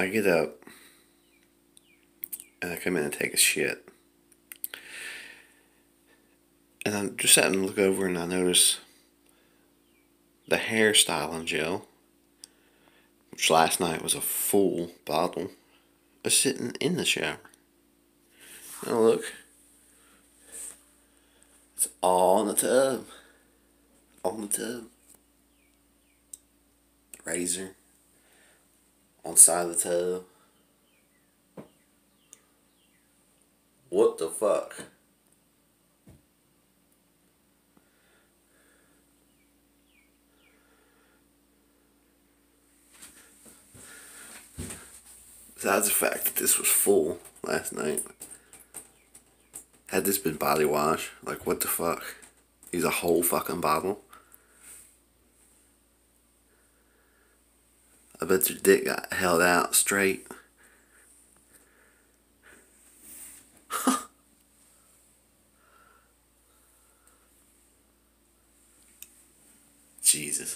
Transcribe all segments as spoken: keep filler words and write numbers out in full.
I get up and I come in and take a shit. And I'm just having to look over and I notice the hair styling gel, which last night was a full bottle, is sitting in the shower. Now look. It's all in the tub. All in the tub. Razor. On the side of the tub. What the fuck? Besides the fact that this was full last night. Had this been body wash, like what the fuck? Use a whole fucking bottle? I bet your dick got held out straight. Jesus.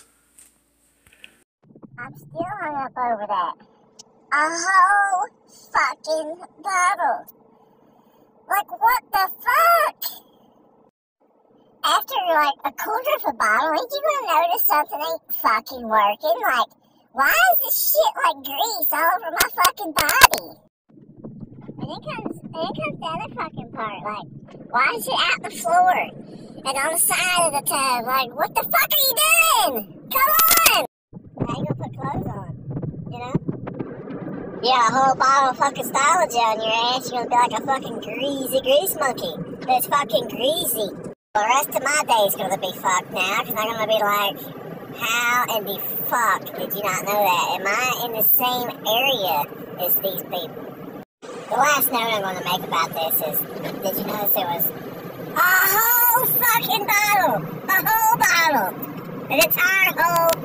I'm still hung up over that. A whole fucking bottle. Like, what the fuck? After, like, a quarter of a bottle, ain't you gonna notice something ain't fucking working? Like, why is this shit like grease all over my fucking body? And then comes, and then comes the other fucking part, like, why is it out the floor? And on the side of the tub, like, what the fuck are you doing? Come on! How you gonna put clothes on, you know? Yeah, a whole bottle of fucking stylo gel in your ass, you're gonna be like a fucking greasy grease monkey. That's fucking greasy. The rest of my day is gonna be fucked now, because I'm gonna be like, how in the fuck did you not know that? Am I in the same area as these people? The last note I'm gonna make about this is, did you notice there was a whole fucking bottle? A whole bottle! An entire whole